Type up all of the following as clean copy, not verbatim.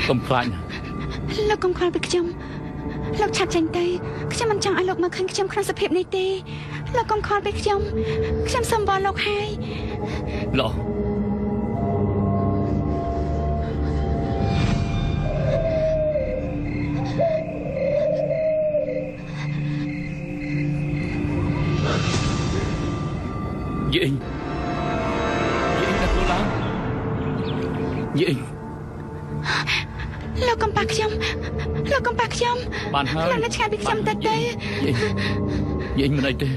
កុំខ្លាចណាលោកកុំខ្លាចពីខ្ញុំលោកឆាប់ចេញទៅខ្ញុំមិនចង់ឲ្យលោកមកឃើញខ្ញុំក្នុងសភាពនេះទេលោកកុំខ្លាចពីខ្ញុំសូមវល់លោកហើយល្អយីតែខ្លួនឡើងយីលោកកំប៉ាខ្ញុំបានហើយលោកនៅឆ្ងាយពីខ្ញុំទៅយីមិនអីទេ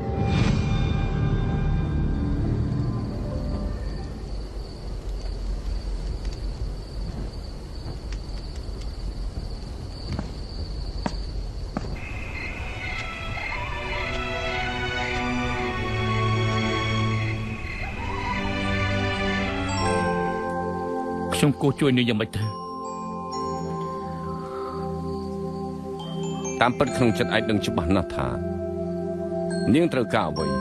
ខ្ញុំគួរជួយនាងយ៉ាងម៉េចទៅតាមពិតក្នុងចិត្តឯងដឹងច្បាស់ណាស់ថានាងត្រូវការអ្វី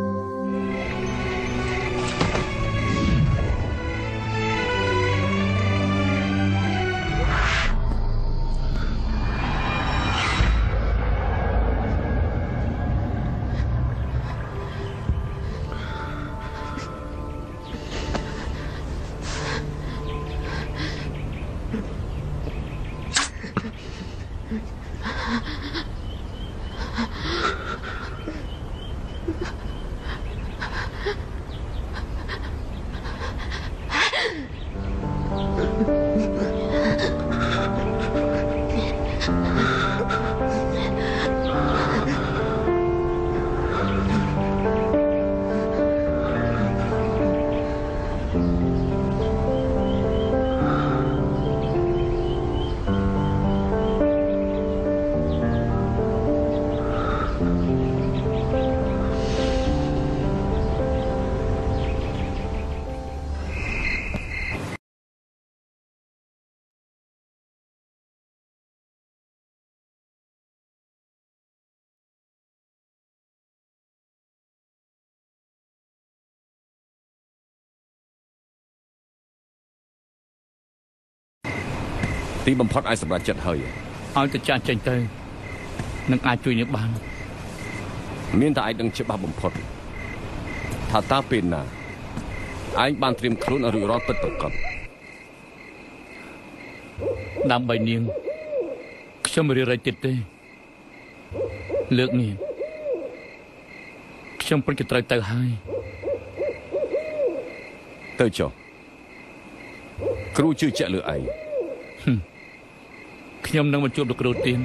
ទីបំផុតអាចសម្រេចចិត្តហើយឲ្យទៅចាស់ចេញទៅនឹងអាចជួយនាងបានមានតែឯងដឹងច្បាស់បំផុតថាតើពេលណាឯងបានត្រៀមខ្លួនឲ្យរួចរាល់ពិតប្រាកដដើម្បីនាងខ្ញុំមិនរីកចិត្តទេលើកនេះខ្ញុំពិតជាត្រូវទៅហើយទៅចុះគ្រូជឿជាក់លើឯងខ្ញុំនឹងមកជួបលោកគ្រូទៀន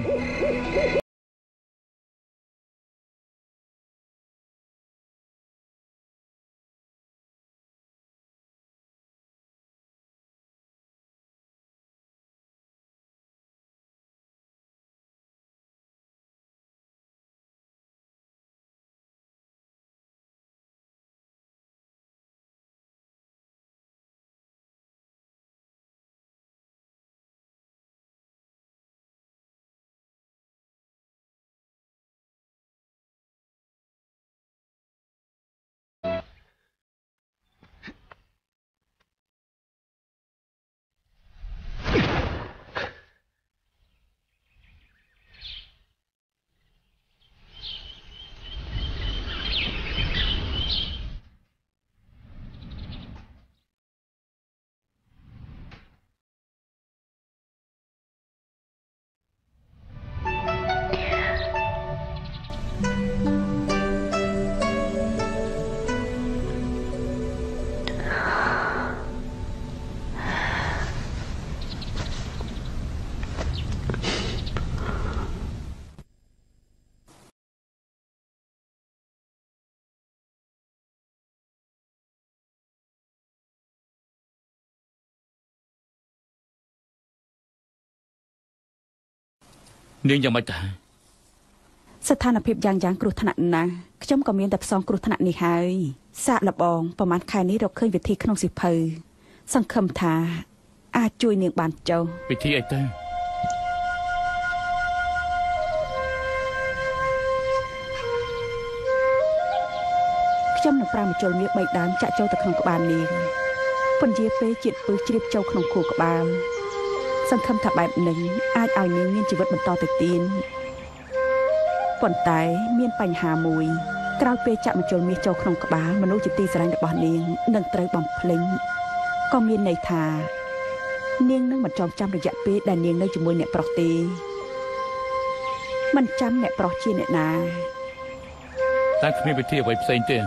នាងយ៉ាងម៉េចដែរស្ថានភាពយ៉ាងគ្រោះថ្នាក់ណាស់ខ្ញុំក៏មានតែផ្សងគ្រោះថ្នាក់នេះហើយសាកល្បងប្រហែលខែនេះរកឃើញវិធីក្នុងសិភៅសង្ឃឹមថាអាចជួយនាងបានចុះវិធីអីទៅខ្ញុំនឹងប្រើម្ជុលមាស3ដើមចាក់ចូលទៅក្នុងក្បាលនាងពន្យាពេលជាតិពឹសជ្រាបចូលក្នុងខួរក្បាលសង្ឃឹមថាបែបនេះអាចឲ្យនាងមានជីវិតបន្តទៅទៀតប៉ុន្តែមានបញ្ហាមួយក្រោយពេលចាក់មជុលមាសចូលក្នុងក្បាលមនុស្សជាទីស្រឡាញ់របស់នាងនឹងត្រូវបំភ្លេចក៏មានន័យថានាងនឹងមិនចងចាំរយៈពេលដែលនាងនៅជាមួយអ្នកប្រុសទេមិនចាំអ្នកប្រុសជាអ្នកណាតែគ្មានវិធីអ្វីផ្សេងទេ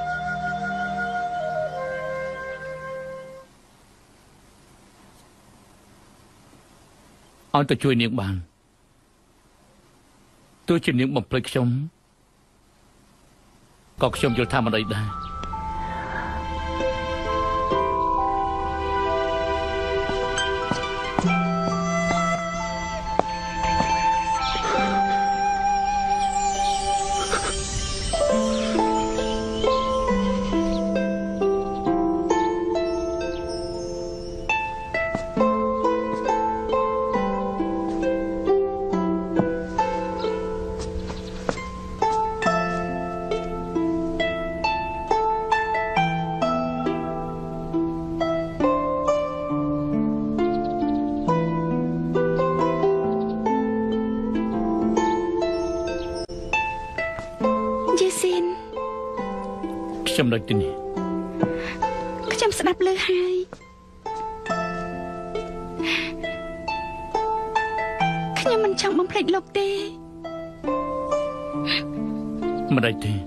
អត់ទៅជួយនាងបានទោះជានាងបំភ្លេចខ្ញុំក៏ខ្ញុំយល់ថាមិនអីដែរខ្ញុំនៅទីនេះខ្ញុំស្ដាប់លើហើយខ្ញុំមិនចង់បំភ្លេចលោកទេមិនដែរទេ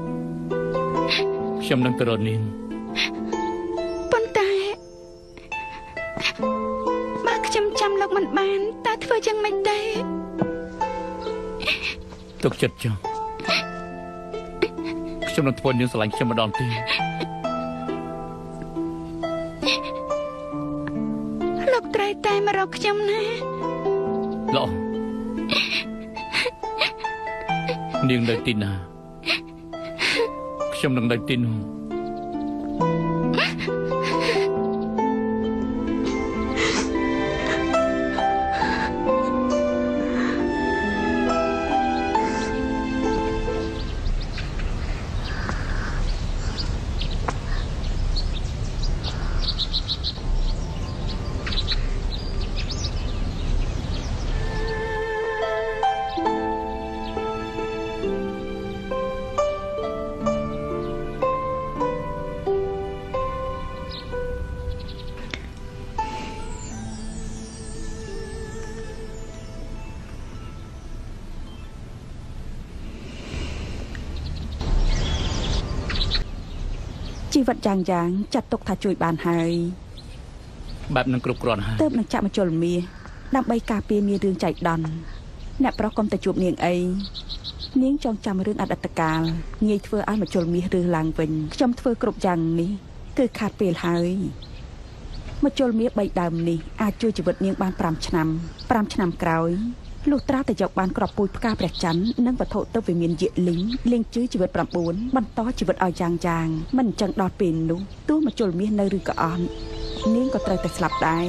ខ្ញុំនឹងទៅរកនាងប៉ុន្តែបើខ្ញុំចាំលោកមិនបានតើធ្វើយ៉ាងម៉េចទេទុកចិត្តចុះខ្ញុំនឹងធ្វើនាងស្រឡាញ់ខ្ញុំម្ដងទៀតលោកត្រូវតែមករកខ្ញុំណាល្អនាងនៅទីណាខ្ញុំនឹងនៅទីនោះជីវិតយ៉ាងចាត់ទុកថាជួយបានហើយបែបនឹងគ្រប់គ្រាន់ហើយទើបនឹងចាក់មជុលមាសដើម្បីការពារមានរឿងចៃដន្យអ្នកប្រុសកុំទៅជួបនាងអីនាងចងចាំរឿងអតីតកាលងាយធ្វើឲ្យមជុលមាសរើសឡើងវិញខ្ញុំធ្វើគ្រប់យ៉ាងនេះគឺខាតពេលហើយមជុលមាស3ដើមនេះអាចជួយជីវិតនាងបាន5ឆ្នាំក្រោយលុះត្រាតែយកបានក្របពូជផ្កាព្រះច័ន្ទនិងវត្ថុទៅវិមានយៈលីងជឿជីវិត9បន្តជីវិតឲ្យយ៉ាងមិនអញ្ចឹងដល់ពេលនោះទោះមជុលមាសនៅឬក៏អត់នាងក៏ត្រូវតែស្លាប់ដែរ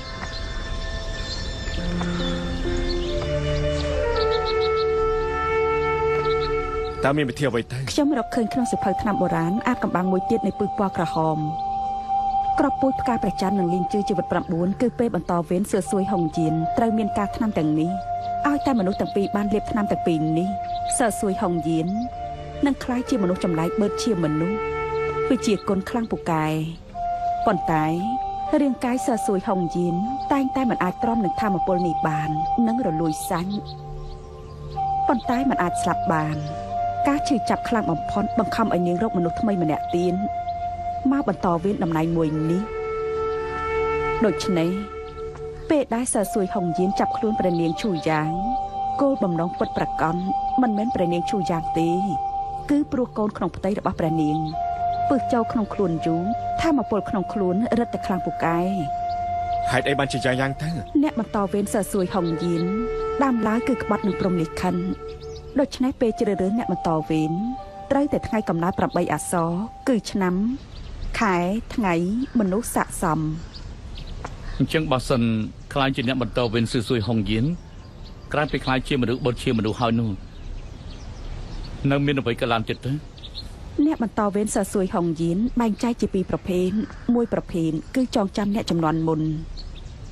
តើមានវិធីអ្វីទៅខ្ញុំរកឃើញក្នុងសៀវភៅថ្នាំបុរាណអាចកំបាំងមួយទៀតនៃពឹសពណ៌ក្រហមក្របពូជផ្កាព្រះច័ន្ទនិងលីងជឿជីវិត9គឺពេលបន្តវេនសឿសួយហុងយានត្រូវមានការថ្នាំទាំងនេះឲ្យតែមនុស្សទាំងពីរបានលាបថ្នាំទាំងពីរនេះសឿសួយហុងយាននឹងក្លាយជាមនុស្សចម្លែកបឺតជាមនុស្សវិជាគុណខ្លាំងពូកែប៉ុន្តែរាងកាយសឿសួយហុងយានតែងតែមិនអាចទ្រាំនឹងធម៌ពលនេះបាននិងរលួយសាញ់ប៉ុន្តែមិនអាចស្លាប់បានការឈឺចាប់ខ្លាំងបំផុតបង្ខំឲ្យនាងរកមនុស្សថ្មីម្នាក់ទៀតមកបន្តវេនតំណែងមួយនេះដូច្នេះពេលដែលសើសួយហុងយានចាប់ខ្លួនព្រះនាងឈូយ៉ាងគោលបំណងពិតប្រាកដមិនមែនព្រះនាងឈូយ៉ាងទេគឺព្រោះកូនក្នុងផ្ទៃរបស់ព្រះនាងពឹសចូលក្នុងខ្លួនយូរថាមកពលក្នុងខ្លួនរឹតតែខ្លាំងពូកែហេតុអីបានជាយ៉ាងទៅអ្នកបន្តវេនសើសួយហុងយានដើមឡើយគឺក្បត់នឹងព្រំលិខិនដូច្នេះពេលជ្រើសរើសអ្នកបន្តវេនត្រូវតែថ្ងៃកំណើត8អក្សរគឺឆ្នាំខែថ្ងៃមនុស្សស័ក្តិសមអញ្ចឹងបើសិនខ្លាចជាអ្នកបន្តវេនស៊ឺស៊ុយហុងយានក្រៅពីខ្លាចជាមនុស្សបុតជាមនុស្សហើយនោះនៅមានអ្វីក៏ឡើងចិត្តទៅអ្នកបន្តវេនសើសួយហុងយានបែងចែកជាពីរប្រភេទមួយប្រភេទគឺចងចាំអ្នកចំនួនមុនអញ្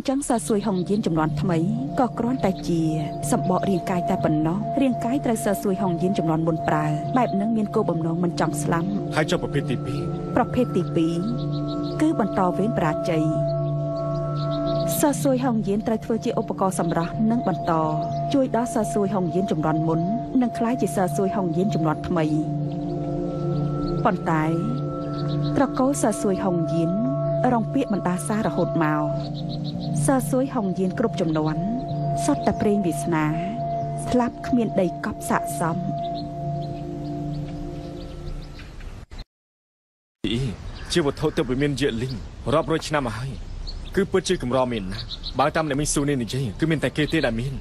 ចឹងសរសួយហុងយានចំនួនថ្មីក៏គ្រាន់តែជាសម្បករាងកាយតែប៉ុណ្ណោះរាងកាយត្រូវសរសួយហុងយានចំនួនមុនប្រើបែបហ្នឹងមានគោលបំណងមិនចង់ស្លាប់ហើយចុះប្រភេទទី2 ប្រភេទទី2គឺបន្តវេនបរាជ័យសរសួយហុងយានត្រូវធ្វើជាឧបករណ៍សម្រាប់និងបន្តជួយដល់សរសួយហុងយានចំនួនមុននិងក្លាយជាសរសួយហុងយានចំនួនថ្មីប៉ុន្តែត្រកូលសរសួយហុងយានរងពាក្យបណ្ដាសាររហូតមកសរសួយហុងយានគ្រប់ចំនួនសុទ្ធតែព្រេងវាសនាស្លាប់គ្មានដីកប់ស័ក្តិសមជាវត្ថុទិព្វវិមានជាលីងរាប់រយឆ្នាំមកហើយគឺពិតជាកម្រមានណាស់បើតាមអ្នកមីស៊ូនេះនិយាយគឺមានតែគេទេដែលមាន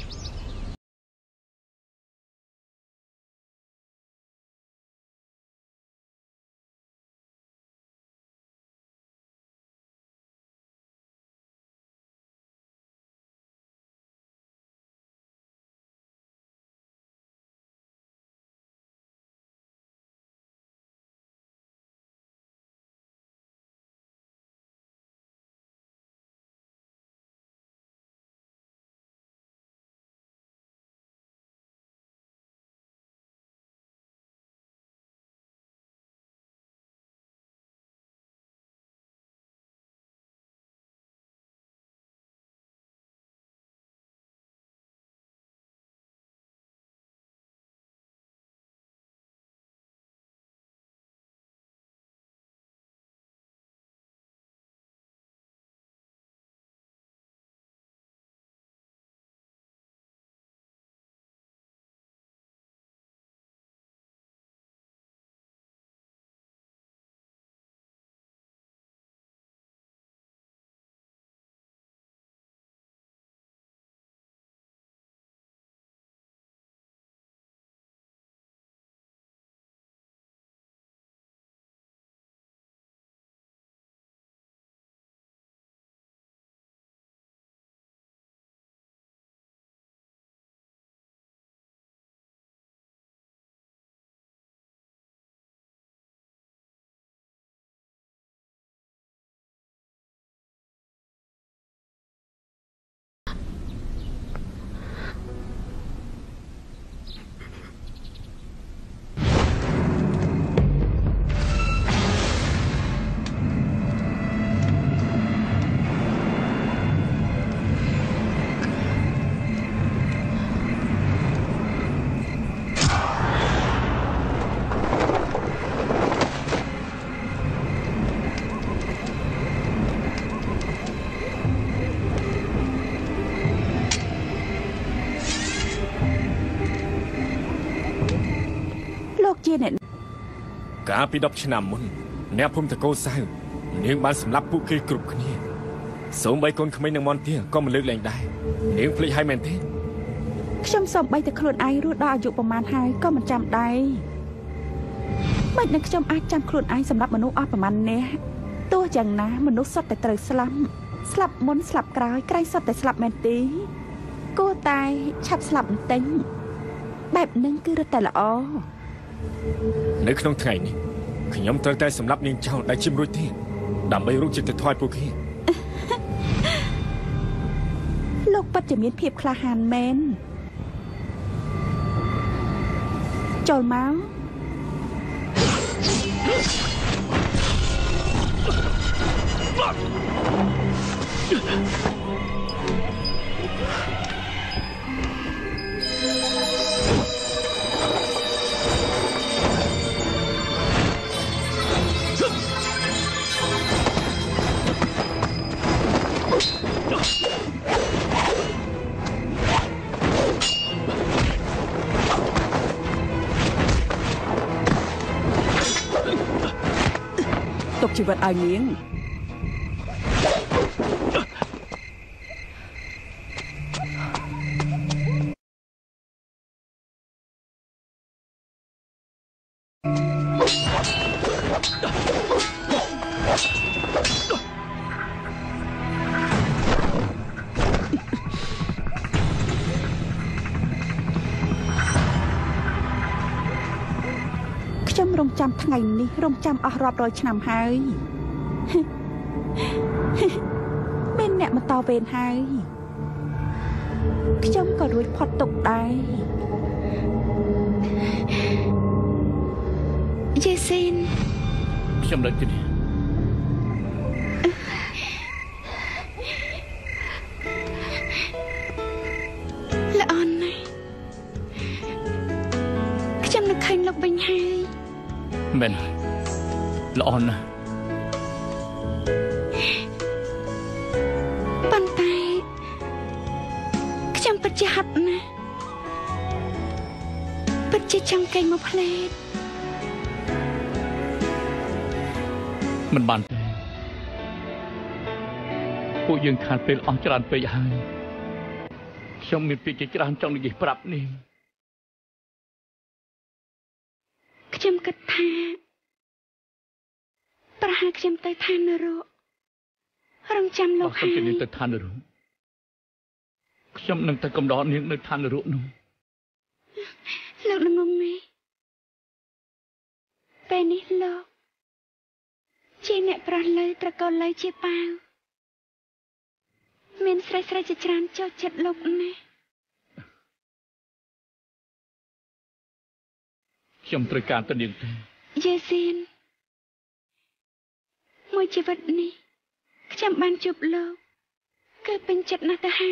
ជាអ្នកកាលពី10ឆ្នាំមុនអ្នកភូមិតកោសៅនាងបានសម្លាប់ពួកគេគ្រប់គ្នាសូម្បីកូនក្មេងនឹងមន្ទាក៏មិនលើកលែងដែរនាងភ្លេចហើយមែនទេខ្ញុំសូម្បីតែខ្លួនឯងរស់ដល់អាយុប្រមាណហើយក៏មិនចាំដែរមិននឹងខ្ញុំអាចចាំខ្លួនឯងសម្រាប់មនុស្សអស់ប្រមាណនាក់ទោះយ៉ាងណាមនុស្សសុទ្ធតែត្រូវស្លាប់មុនស្លាប់ក្រោយក្រែងសុទ្ធតែស្លាប់មែនទេគួរតែឆាប់ស្លាប់បន្តិចបែបហ្នឹងគឺរត់តែល្អនៅក្នុងថ្ងៃនេះខ្ញុំត្រូវតែសម្លាប់នាងចោលដែលជាមិនរួចទេដើម្បីរួចចិត្តថយពួកគេលោកពិតជាមានភាពក្លាហានមែនចូលមកទុកជីវិតឲ្យនាងខ្ញុំរងចាំថ្ងៃនេះរងចាំអស់រាប់រយឆ្នាំហើយមានអ្នកបន្តវេនហើយខ្ញុំក៏រួចផុតទុកដែរយេស៊ីនខ្ញុំនៅទីនេះល្អណាស់ខ្ញុំនឹកឃើញលោកវិញហើយមែនល្អណាស់ប៉ុន្តែខ្ញុំពិតជាហត់ណាស់ពិតជាចង់កេងមកផ្លេតមិនបានទេពួកយើងខានពេលអស់ច្រើនពេកហើយខ្ញុំមានពាក្យជាច្រើនចង់និយាយប្រាប់នាងខ្ញុំគិតថាប្រហែលខ្ញុំទៅឋាននរករងចាំលោកបើហើសិនជានាងយទៅឋាននរកខ្ញុំនឹងទៅកំដរនាងនៅឋាននរកនោះលោកល្ងងនេះពេលនេះលោកជាអ្នកប្រោះលើត្រកូលលើជាប៉ាវមានស្រីស្រីជាច្រើនចូលចិត្តលោកណាស់ខ្ញុំត្រូវការទៅនាងទេយេស៊ីនមួយជីវិតនេះខ្ញុំបានជួបលោកគឺពេញចិត្តណាស់ទៅហើយ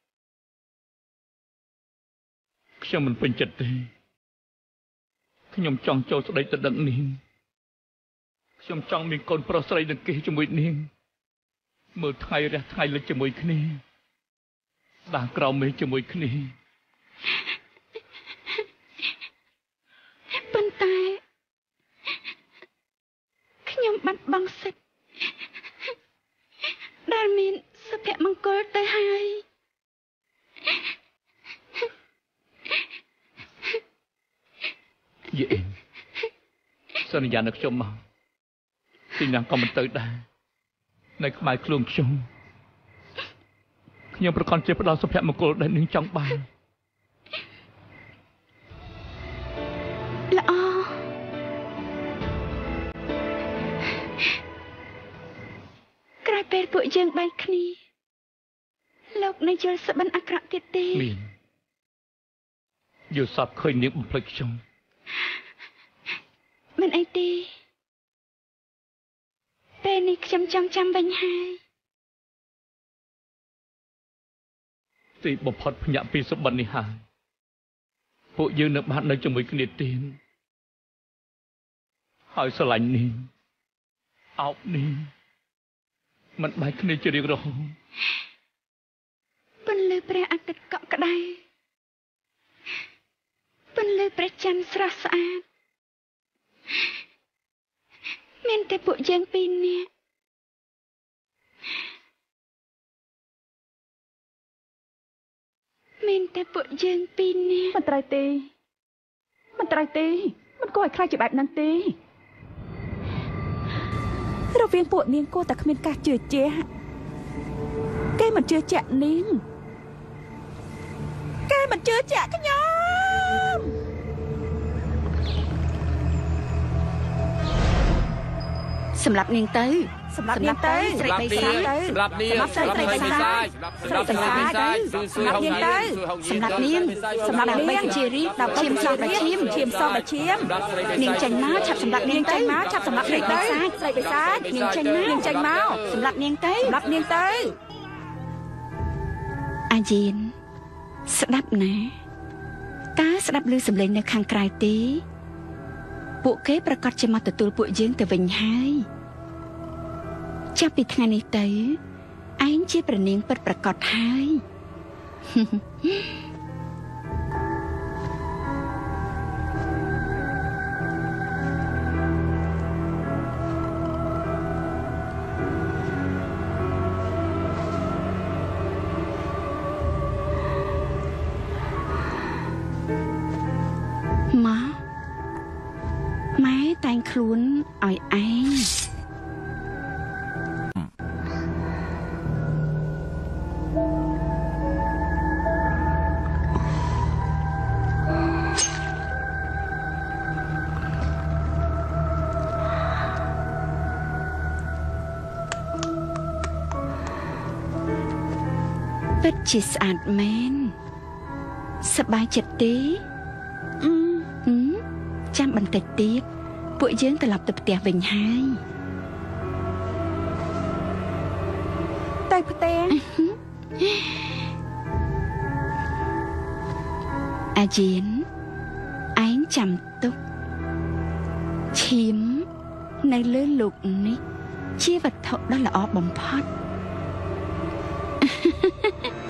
ខ្ញុំមិនពេញចិត្តទេខ្ញុំចង់ចូលស្ដីទៅដឹងនាងខ្ញុំចង់មានកូនប្រុសស្រីនឹងគេជាមួយនាងមើលថ្ងៃរះថ្ងៃលិចជាមួយគ្នាស្ដារក្រោមមេឃជាមួយគ្នាប៉ុន្តែខ្ញុំបាត់បង់សិទ្ធិដែលមានសុភមង្គលទៅហើយយេអ៊ីនសន្យានឹងខ្ញុំមកទីណាំក៏មិនទៅដែរនៅក្បែរខ្លួនខ្ញុំប្រកាសជាផ្ដល់សុភមង្គលដែលនាងចង់បានល្អក្រោយពេលពួកយើងបែកគ្នាលោកនៅយល់សប្តិអាក្រក់ទៀតទេមានយល់សប្តិឃើញនាងបំភ្លេចខ្ញុំមិនអីទេពេលនេះខ្ញុំចង់ចាំវិញហើយទីបំផុតភ្ញាក់ពីសុបិននេះហើយពួកយើងនៅបាននៅជាមួយគ្នាទៀតហើយស្រឡាញ់នាងអោបនាងមិនបែកគ្នាជារៀងរហូតពន្លឺព្រះអាទិត្យកក់ក្ដៅពន្លឺព្រះច័ន្ទស្រស់ស្អាតមានតែពួកយើងពីរនាក់មានតែពួកយើងពីរនាក់មិនត្រូវទេមិនត្រូវទេមិនគួរឲ្យខ្លាចជាបែបហ្នឹងទេរវាងពួកនាងគួរតែគ្មានការជឿជាក់គេមិនជឿជាក់នាងគេមិនជឿជាក់ខ្ញុំសម្រាប់នាងទៅសម្រាប់នាងទៅស្រីបៃសាទៅសម្រាប់នាងស្រីបៃសាសម្រាប់នាងទៅសម្រាប់នាងទៅសម្រាប់នាងសម្រាប់នាងជារីដល់ឈាមសោះដល់ឈាមឈាមសោះដល់ឈាមនាងចេញមកឆាប់សម្រាប់នាងទៅមកឆាប់សម្រាប់ស្រីបៃសាស្រីបៃសានាងចេញមកនាងចេញមកសម្រាប់នាងទៅសម្រាប់នាងទៅអាយៀនស្ដាប់ណាតើស្ដាប់ឮសំឡេងនៅខាងក្រៅទេពួកគេប្រកាសជាមកទទួលពួកយើងទៅវិញហើយចាប់ពីថ្ងៃនេះទៅឯងជាព្រះនាងពិតប្រាកដហើយ ម៉ែតែងខ្លួនឲ្យឯងមពិតជាស្អាតមែនសប្បាយចិត្តទេចាំបន្តិចទៀតពួកយើងត្រឡប់ទៅផ្ទះវិញហើយទៅផ្ទះអាជីនឯងចាំទុកឈាមនៅលើលោកនេះជាវត្ថុដ៏ល្អបំផុត